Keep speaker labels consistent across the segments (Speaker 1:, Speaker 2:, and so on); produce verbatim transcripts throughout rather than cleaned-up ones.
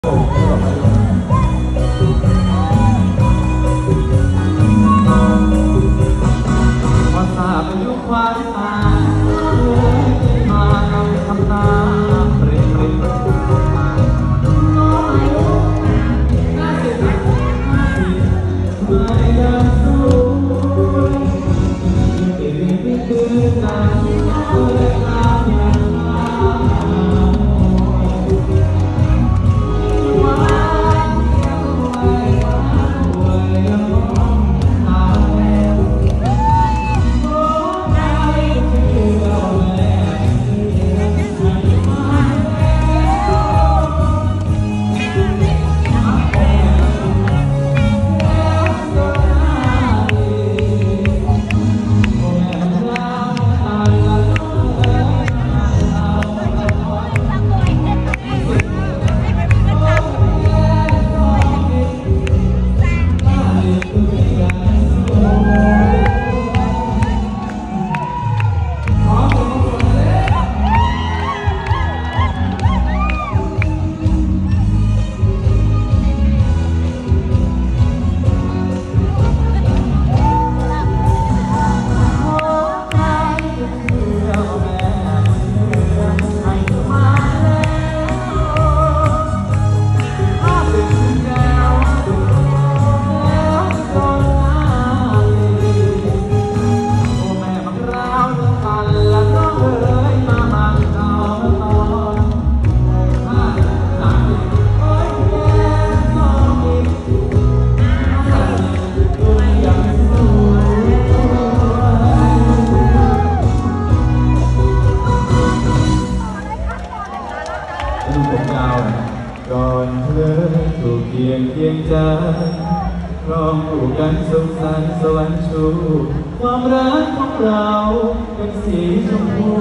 Speaker 1: ก่อนเพลินถูกเคียงเคียงใจร้องคู่กันสุขสันต์สวรรค์ชูความรักของเราเป็นสีชมพู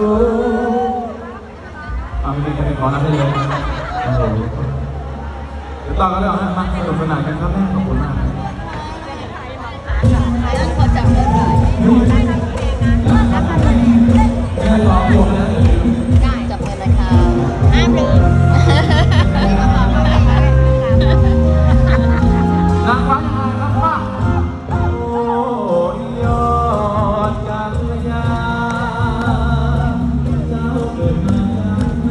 Speaker 1: เอาไม่มีใครขอรับได้เลยโอ้โหเดี๋ยวต่อกันเลยฮะมาสนุกสนานกันครับแม่ขอบคุณมาก
Speaker 2: เขาจับเรื่องอะไรได้ทั้งเพลงนะแล้วก็เล่น
Speaker 1: แม่ร้องวงแล้ว
Speaker 2: ได้จับเงินเลยค่ะห้ามลืม
Speaker 1: รักฟังรักฟังโอ้ยยอดกัลยาเจ้าเกิดมาจากไหน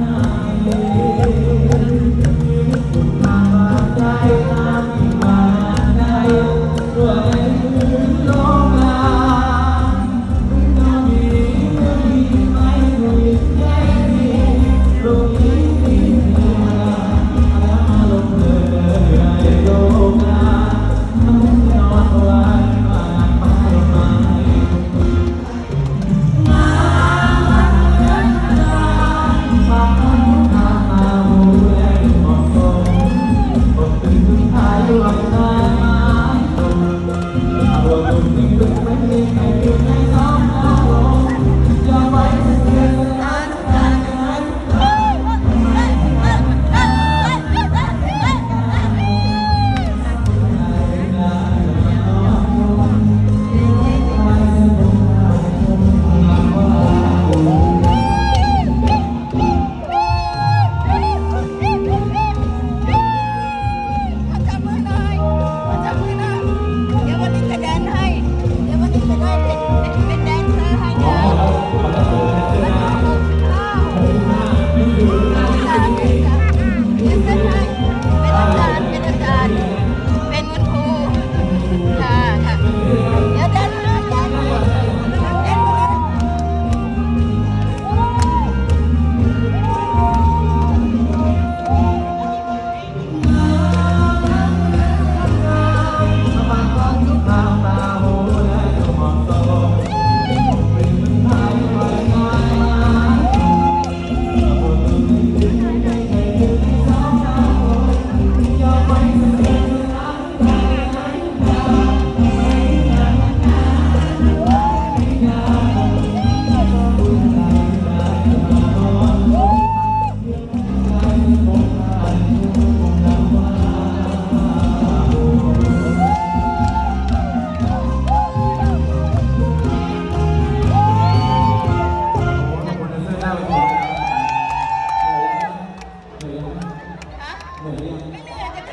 Speaker 1: คุณมาได้ตามที่มาได้ด้วยพื้นโลกาเจ้ามีไม่มีไม่รู้ยัง
Speaker 2: ไม่เหลือจะ